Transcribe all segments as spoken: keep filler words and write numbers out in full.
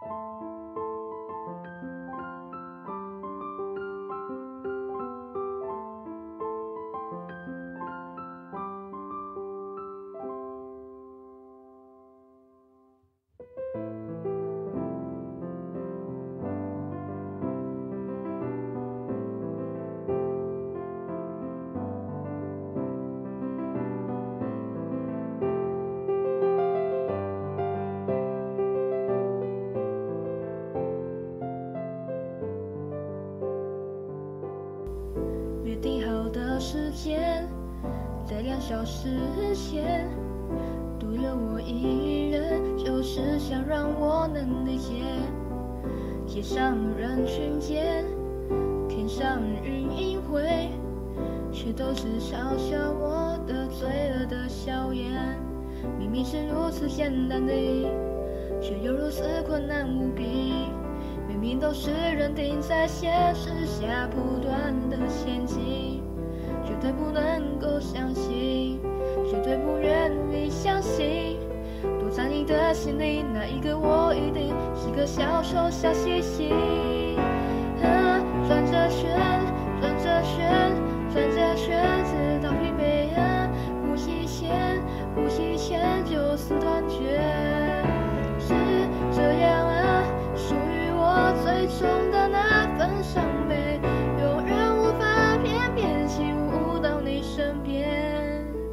约定好的时间，在两小时前，独留我一人，就是想让我能理解。街上人群间，天上云隐晦，却都是嘲笑我的罪恶的笑颜。明明是如此简单的，却又如此困难无比。明明都是认定在现实下不断的前进，绝对不能够相信，绝对不愿意相信，躲在你的心里，那一个我一定是个小丑小兮兮。啊，转着圈，转着圈，转着圈，直到疲惫啊！呼吸前，呼吸前就此断绝，是这样啊，属于我最终的那份伤悲，永远无法翩翩起舞到你身边。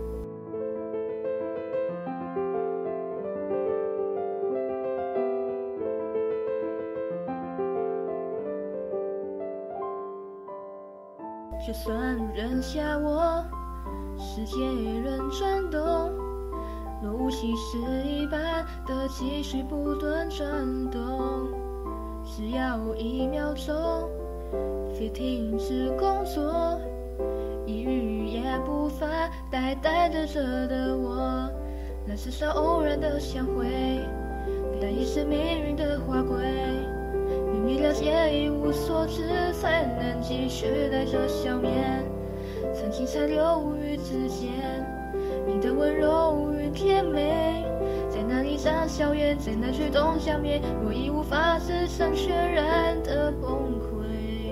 就算扔下我，世界仍转动，若无其事一般的继续不断转动。只要一秒钟，别停止工作，一语也不发，呆呆的着的我，那至少偶然的相会，但也是命运的划归。明明了解一无所知，才能继续带着笑面，曾经才留无语之间，你的温柔与甜美，在那一张笑颜，在那举动下面，我已无法支撑全然的崩溃。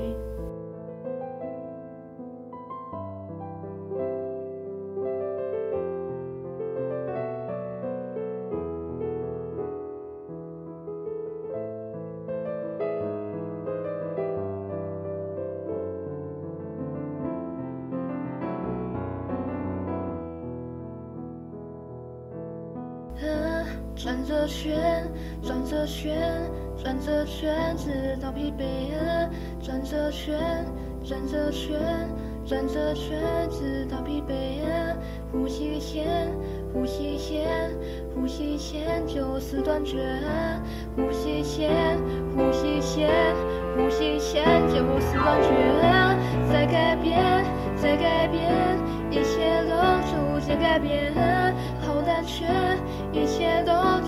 转着圈，转着圈，转着圈，直到疲惫啊！转着圈，转着圈，转着圈，直到疲惫啊！呼吸前，呼吸前，呼吸前就此断绝啊！呼吸前，呼吸前，呼吸前就此断绝啊！在改变，在改变，一切都逐渐改变啊！好胆怯，一切都